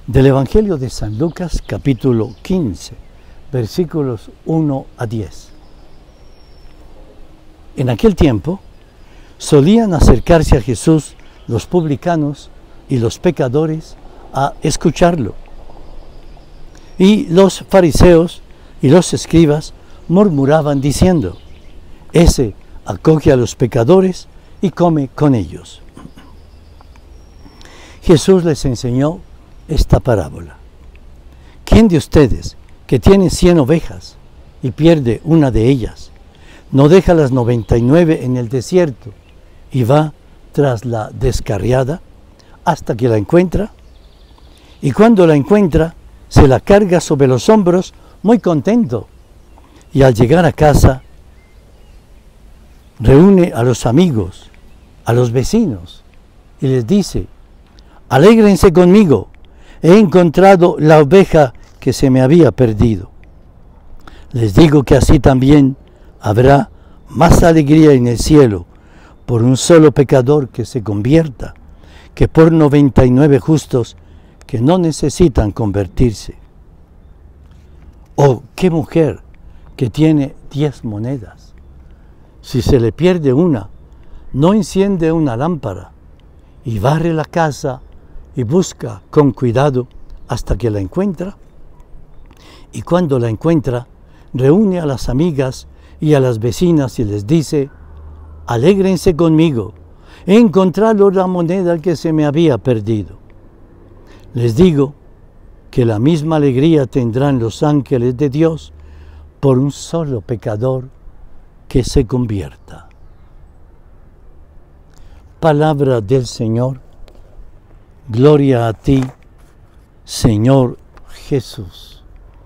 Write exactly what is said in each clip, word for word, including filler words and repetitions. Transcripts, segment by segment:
Del Evangelio de San Lucas, capítulo quince, versículos uno a diez. En aquel tiempo, solían acercarse a Jesús los publicanos y los pecadores a escucharlo. Y los fariseos y los escribas murmuraban diciendo: ese acoge a los pecadores y come con ellos. Jesús les enseñó esta parábola. ¿Quién de ustedes que tiene cien ovejas y pierde una de ellas, no deja las noventa y nueve en el desierto y va tras la descarriada hasta que la encuentra? Y cuando la encuentra, se la carga sobre los hombros muy contento, y al llegar a casa reúne a los amigos, a los vecinos, y les dice: alégrense conmigo, he encontrado la oveja que se me había perdido. Les digo que así también habrá más alegría en el cielo por un solo pecador que se convierta, que por noventa y nueve justos que no necesitan convertirse. ¿O qué mujer que tiene diez monedas, si se le pierde una, no enciende una lámpara y barre la casa y busca con cuidado hasta que la encuentra? Y cuando la encuentra, reúne a las amigas y a las vecinas y les dice: alégrense conmigo, he encontrado la moneda que se me había perdido. Les digo que la misma alegría tendrán los ángeles de Dios por un solo pecador que se convierta. Palabra del Señor. Gloria a ti, Señor Jesús.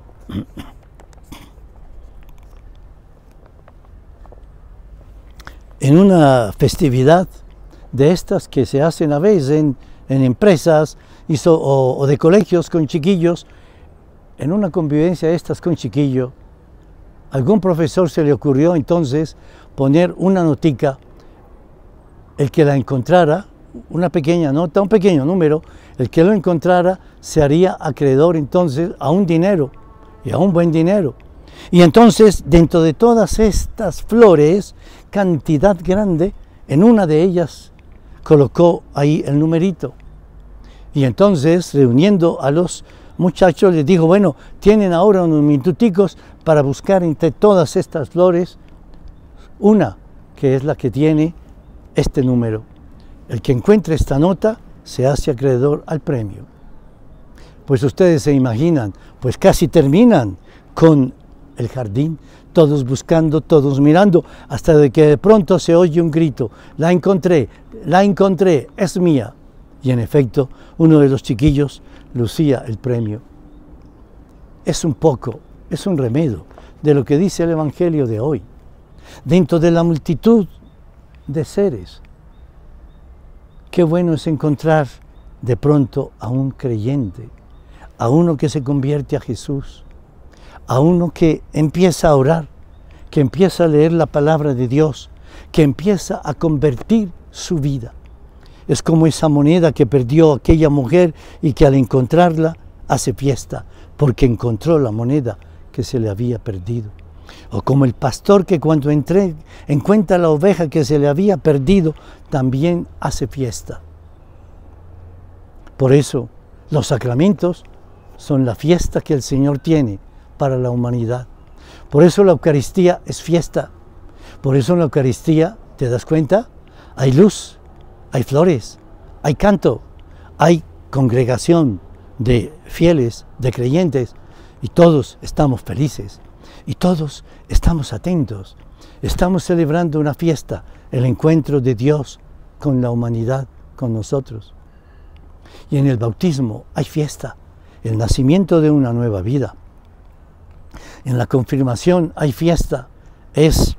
En una festividad de estas que se hacen a veces en, en empresas y so, o, o de colegios con chiquillos, en una convivencia de estas con chiquillos, algún profesor se le ocurrió entonces poner una notica, el que la encontrara, una pequeña nota, un pequeño número, el que lo encontrara se haría acreedor entonces a un dinero, y a un buen dinero. Y entonces, dentro de todas estas flores, cantidad grande, en una de ellas colocó ahí el numerito. Y entonces, reuniendo a los muchachos, les dijo: bueno, tienen ahora unos minuticos para buscar entre todas estas flores una que es la que tiene este número. El que encuentre esta nota se hace acreedor al premio. Pues ustedes se imaginan, pues casi terminan con el jardín, todos buscando, todos mirando, hasta de que de pronto se oye un grito: la encontré, la encontré, es mía. Y en efecto, uno de los chiquillos lucía el premio. Es un poco, es un remedio de lo que dice el Evangelio de hoy. Dentro de la multitud de seres, qué bueno es encontrar de pronto a un creyente, a uno que se convierte a Jesús, a uno que empieza a orar, que empieza a leer la palabra de Dios, que empieza a convertir su vida. Es como esa moneda que perdió aquella mujer y que al encontrarla hace fiesta, porque encontró la moneda que se le había perdido. O como el pastor que cuando entre, encuentra la oveja que se le había perdido, también hace fiesta. Por eso, los sacramentos son la fiesta que el Señor tiene para la humanidad. Por eso la Eucaristía es fiesta. Por eso en la Eucaristía, ¿te das cuenta? Hay luz, hay flores, hay canto, hay congregación de fieles, de creyentes, y todos estamos felices. Y todos estamos atentos, estamos celebrando una fiesta, el encuentro de Dios con la humanidad, con nosotros. Y en el bautismo hay fiesta, el nacimiento de una nueva vida. En la confirmación hay fiesta, es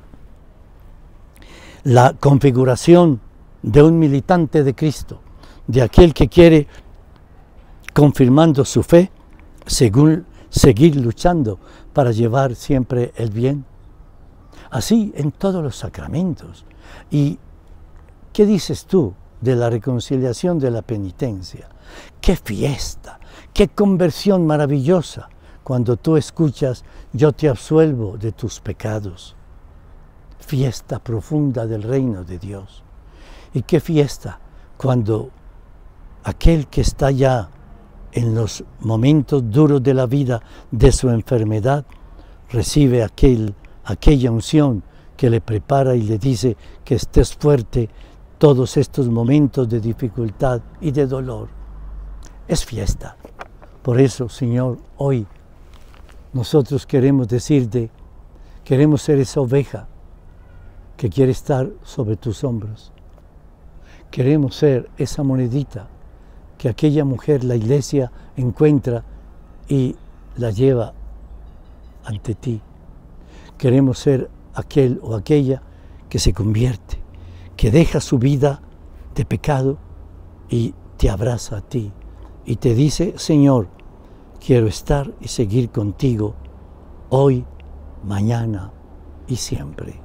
la configuración de un militante de Cristo, de aquel que quiere, confirmando su fe, según seguir luchando para llevar siempre el bien. Así en todos los sacramentos. ¿Y qué dices tú de la reconciliación de la penitencia. ¡Qué fiesta! ¡Qué conversión maravillosa! Cuando tú escuchas, yo te absuelvo de tus pecados. Fiesta profunda del reino de Dios. Y qué fiesta cuando aquel que está ya en los momentos duros de la vida, de su enfermedad, recibe aquel, aquella unción que le prepara y le dice que estés fuerte todos estos momentos de dificultad y de dolor. Es fiesta. Por eso, Señor, hoy nosotros queremos decirte, queremos ser esa oveja que quiere estar sobre tus hombros. Queremos ser esa monedita que aquella mujer, la iglesia, encuentra y la lleva ante ti. Queremos ser aquel o aquella que se convierte, que deja su vida de pecado y te abraza a ti y te dice, Señor, quiero estar y seguir contigo hoy, mañana y siempre.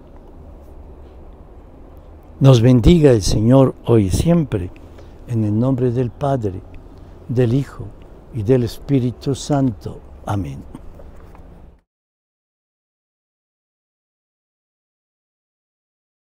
Nos bendiga el Señor hoy y siempre, en el nombre del Padre, del Hijo y del Espíritu Santo. Amén.